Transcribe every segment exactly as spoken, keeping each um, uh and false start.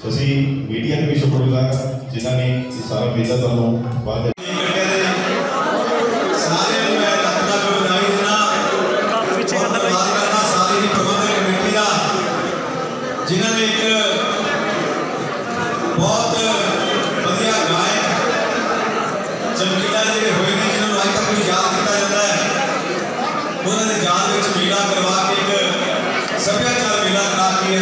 ਅਸੀਂ ਮੀਡੀਆ ਦੇ ਵੀ ਸ਼ੁਕਰਗੁਜ਼ਾਰ ਜਿਨ੍ਹਾਂ ਨੇ ਇਹ ਸਾਰਾ ਮੇਲਾ ਤੁਹਾਨੂੰ ਬਾਅਦ जिन्होंने एक बहुत वधिया गायक चमकीला जो होए ने जिन्होंने अज तक भी याद किया जाता है उन्होंने याद में मेला करवा के एक सभ्याचार मेला करा के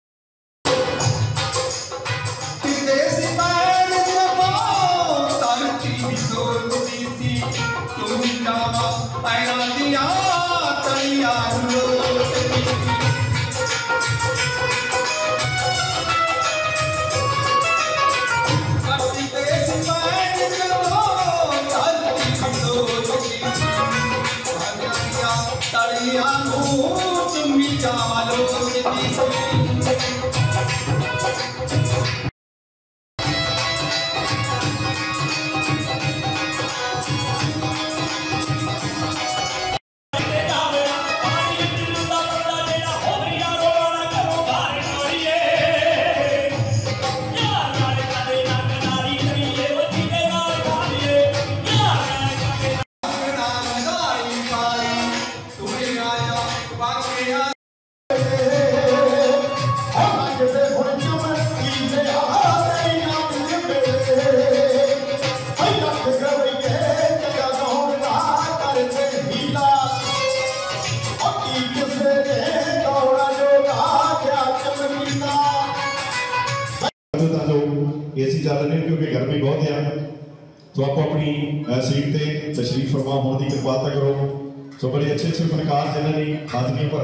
चल रहे क्योंकि गर्मी बहुत है तो आपको अपनी सीट से तशरीफ फरमा होने की कृपालता करो। तो बड़े अच्छे अच्छे फनकार जिन्होंने हाजिरी पर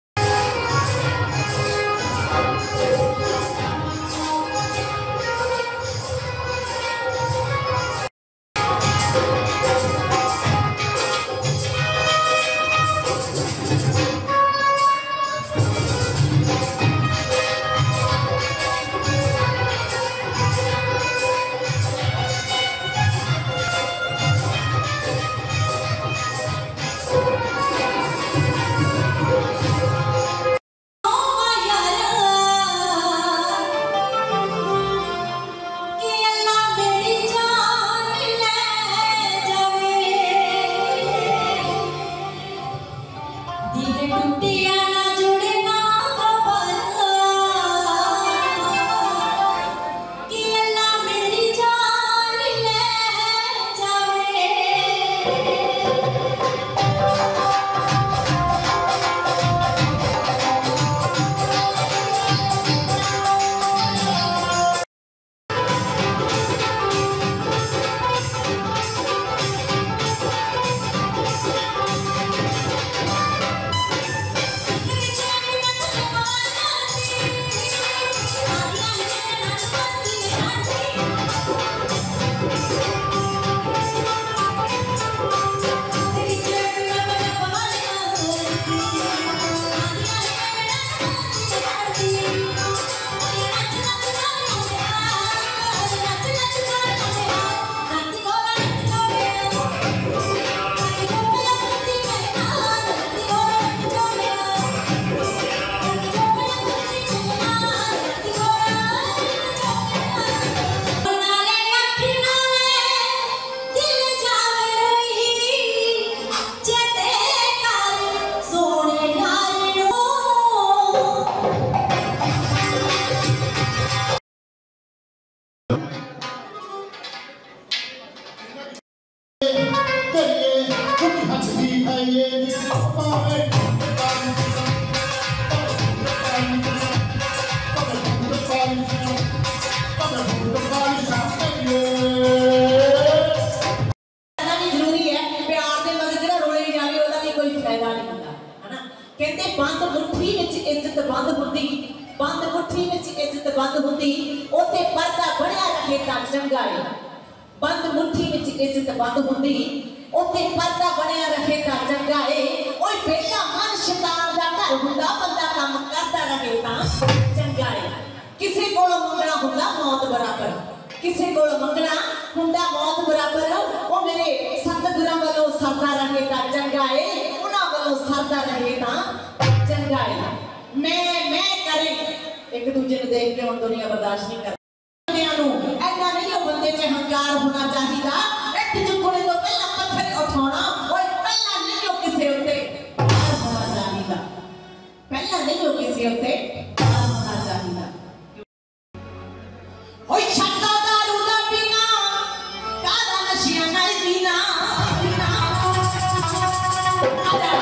बंद मुट्ठी विच इज्जत बंद होंदी ओते पर्दा बनया रहे ता चंगा है ओए बेटा मन शैतान दा घर हुंदा बंदा काम करदा रहे ता चंगा है किसी कोलों मंगना हुंदा मौत बराबर किसी कोलों मंगना हुंदा मौत बराबर ओ मेरे सतगुरां वालों सरदा रहे ता चंगा है उन्हां वालों सरदा रहे ता चंगा है मैं मैं करे एक एक दूजे को देख के हम दुनिया बर्दाश्त नहीं कर ऐसा नहीं हो बंदे च हंकार होना चाहिए इट चुकने तो पहला पत्थर उठाना और पहला नहीं हो किसी उत्ते होना चाहिए पहला नहीं हो किसी उत्ते होना चाहिए ओए छक्का दारू दा पीना कादा नशिया नहीं पीना पीना कादा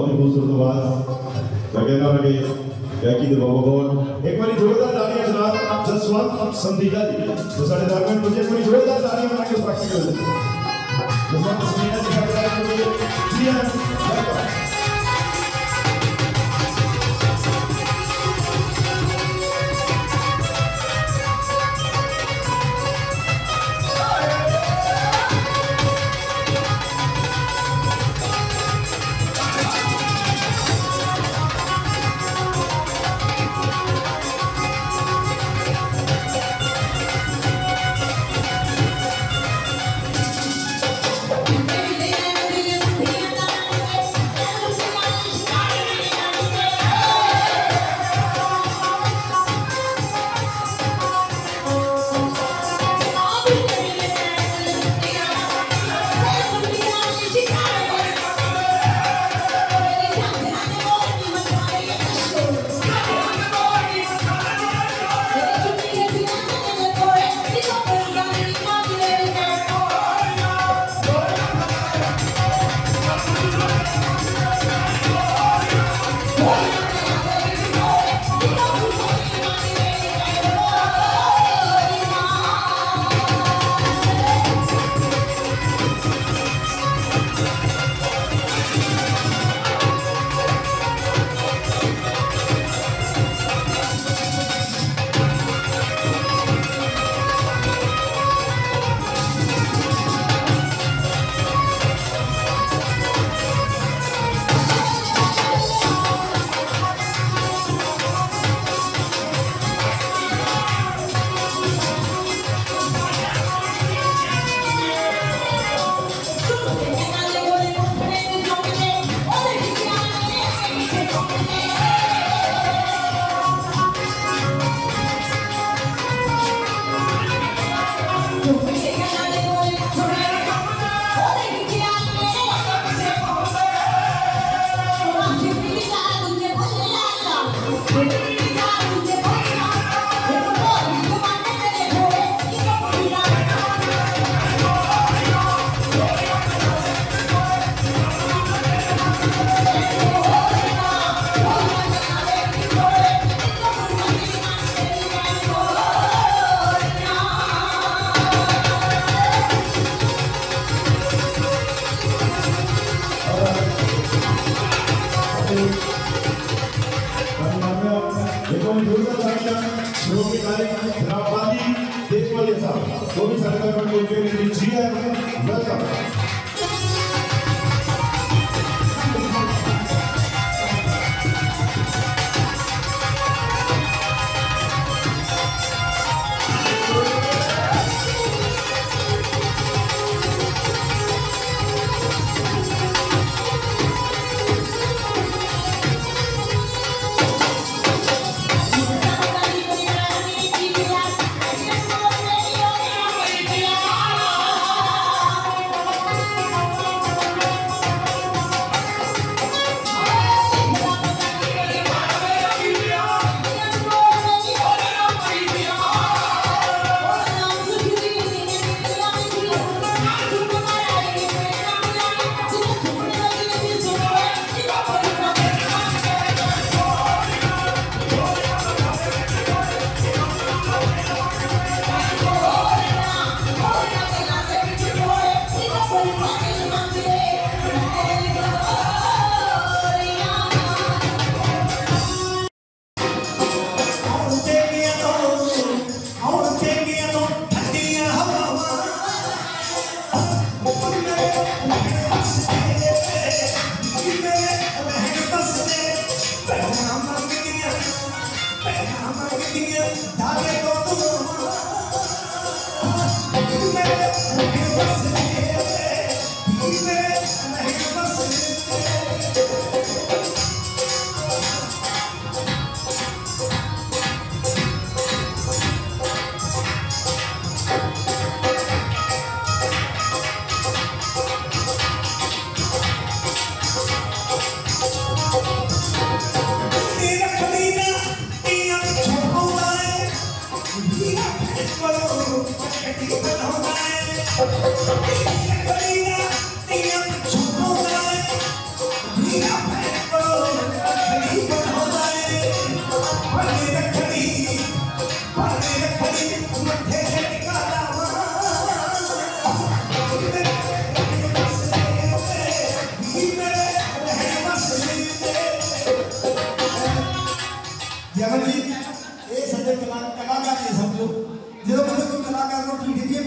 बहुत ही खूबसूरत आवाज क्या कहना लगे गायकी दे बाबा गौर एक बारी जोरदार तालियां जनाब जसवंत संधीला जी तो साढ़े दरमियान मुझे कोई जोरदार तालियां बना के बाकी कर दे जसवंत संधीला जी का तालियां जी हां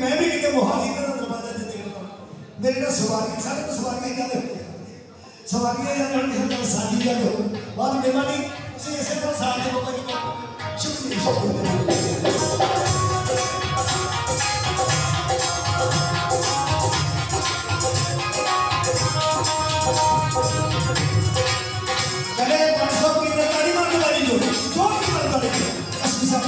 मैं भी कितने मोहाली का दरवाजा दे देता मेरे ना सवारी सारे तो सवारी क्या दे सवारी या जान के साथ शादी का हो बाद मेहमानी उसे ऐसे तरह साथ दे बाबा जी शुक्रिया शुक्रिया कले पाँच सौ की ताली मारने वाली जो जो की मारने वाली असली साथ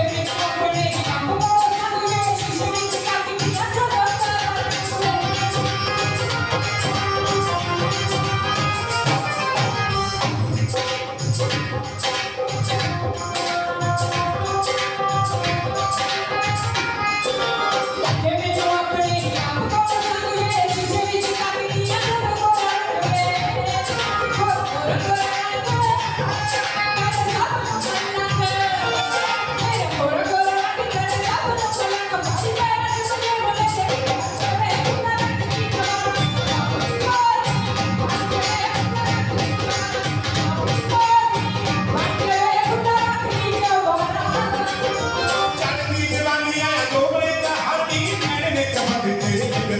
Thank you.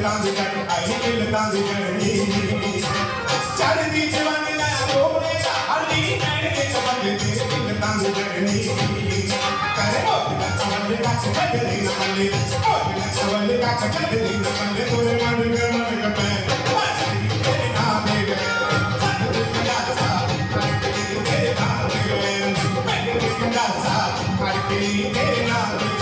तांदी कर आई दिल तांदी करनी चढ़दी जवानी ला रोने दा हल्दी नैन के कबंद ते दिल तांदी करनी करे ओ दिल कबंद का चढ़दी न मल्ले ओ दिल कबंद का चढ़दी न मल्ले तोरे मन के मन कटे तेरे नाम दे गए चढ़दी का सा तेरे नाम दे गए मैंने का सा करके तेरे नाम दे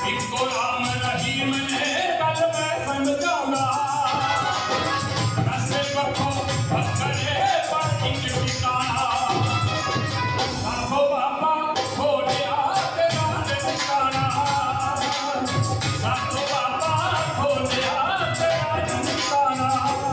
इको राम रहीम ने गल मैं समझाऊंगा रस्ते पखो पकड़े पर एक ठिकाना साधो बाबा खोलिया तेरा ठिकाना साधो बाबा खोलिया तेरा ठिकाना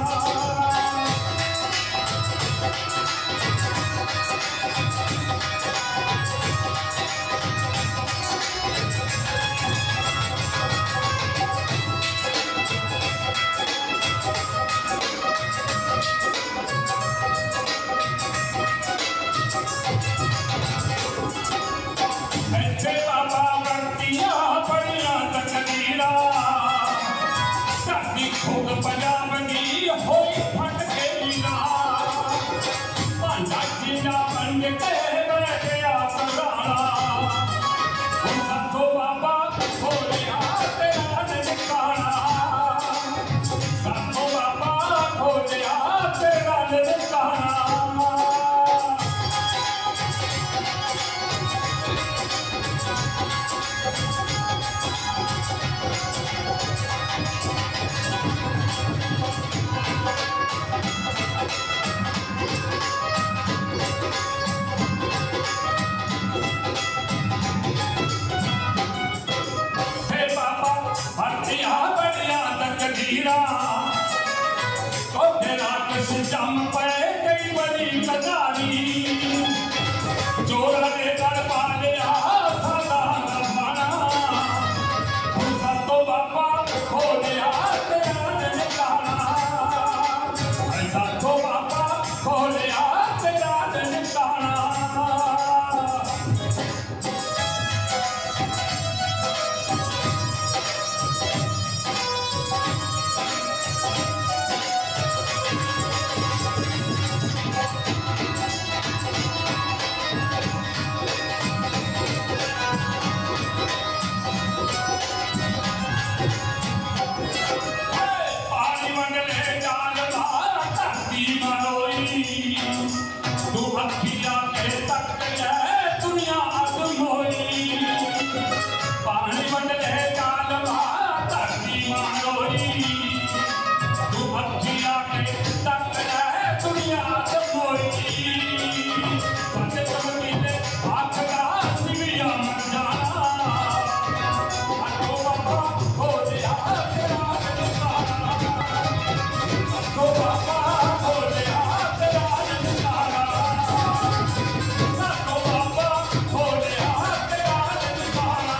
ऐसे बाबा बरतिया बड़िया तकदीरा धरती खूब पंजाबनी होई फट के लीला भांडा चीना बन के बैठ गया पुराना हम साधो बाबा खोलिया तेरा ठिकाना साधो बाबा खोलिया तेरा ठिकाना हे बाबा भरतिया बढ़िया तकदीरा तो तेरा किस जम पे कई बड़ी कजारी चोरा ने कर पा लिया सदा नमाना हम सातो बाबा खोलिया तेरा ठिकाना हम सातो बाबा खोलिया तेरा ठिकाना पानी मंडले डाल धार धरती मरोई तू अखिया के तक है दुनिया अधमोई पानी मंडले डाल धार धरती मरोई तू अखिया के तक है दुनिया अधमोई सच चमकीले आखरा सिविया मर जाना हटो बाबा खोलिया तेरा ठिकाना साधो बाबा खोलिया तेरा ठिकाना साधो बाबा खोलिया तेरा ठिकाना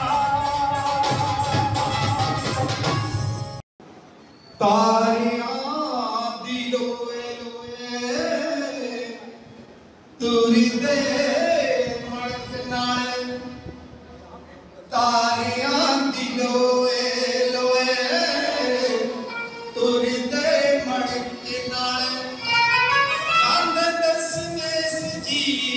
तारियां दी लोए लोए तुरी दे मड़क नाल तारियां दी लोए लोए तुरी दे मड़क नाल अंग दसने जी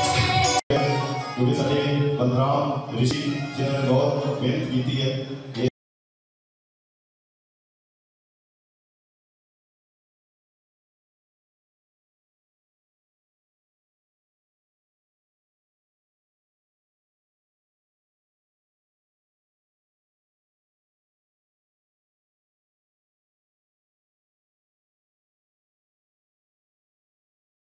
क्योंकि साढ़े बलराम ऋषि जिन्होंने बहुत मेहनत की है।